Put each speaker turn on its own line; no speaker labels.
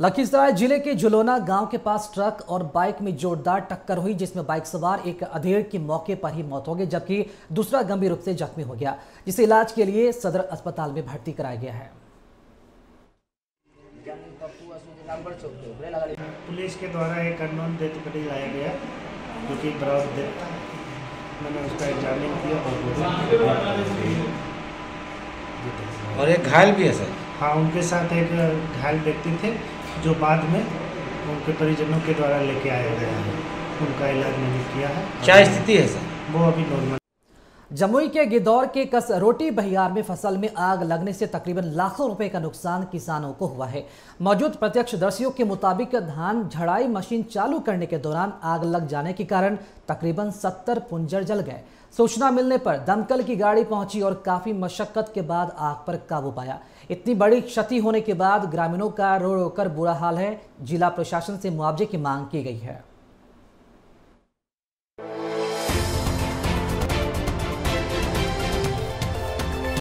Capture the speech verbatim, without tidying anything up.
लखीसराय जिले के जुलोना गांव के पास ट्रक और बाइक में जोरदार टक्कर हुई, जिसमें बाइक सवार एक अधेड़ की मौके पर ही मौत हो गई, जबकि दूसरा गंभीर रूप से जख्मी हो गया, जिसे इलाज के लिए सदर अस्पताल में भर्ती कराया गया है।
पुलिस के द्वारा एक अननोन डेथ बॉडी लाया गया, जो कि बराबर डेथ था। मैंने उसका एग्जामिन किया
और एक घायल भी है सर।
हाँ, उनके साथ एक घायल व्यक्ति थे, जो बाद में उनके परिजनों के द्वारा लेके आया गया है। उनका इलाज नहीं किया है।
क्या स्थिति है सर?
वो अभी नॉर्मल।
जमुई के गिदौर के कसरोटी बहियार में फसल में आग लगने से तकरीबन लाखों रुपए का नुकसान किसानों को हुआ है। मौजूद प्रत्यक्षदर्शियों के मुताबिक धान झड़ाई मशीन चालू करने के दौरान आग लग जाने के कारण तकरीबन सत्तर पुंजर जल गए। सूचना मिलने पर दमकल की गाड़ी पहुंची और काफी मशक्कत के बाद आग पर काबू पाया। इतनी बड़ी क्षति होने के बाद ग्रामीणों का रो रो कर बुरा हाल है। जिला प्रशासन से मुआवजे की मांग की गई है।